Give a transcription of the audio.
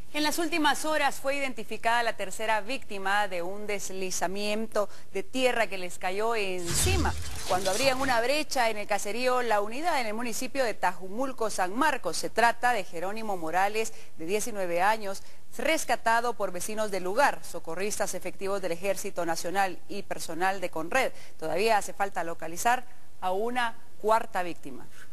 En las últimas horas fue identificada la tercera víctima de un deslizamiento de tierra que les cayó encima cuando abrían una brecha en el caserío La Unidad en el municipio de Tajumulco, San Marcos. Se trata de Jerónimo Morales, de 19 años, rescatado por vecinos del lugar, socorristas efectivos del Ejército Nacional y personal de Conred. Todavía hace falta localizar a una cuarta víctima.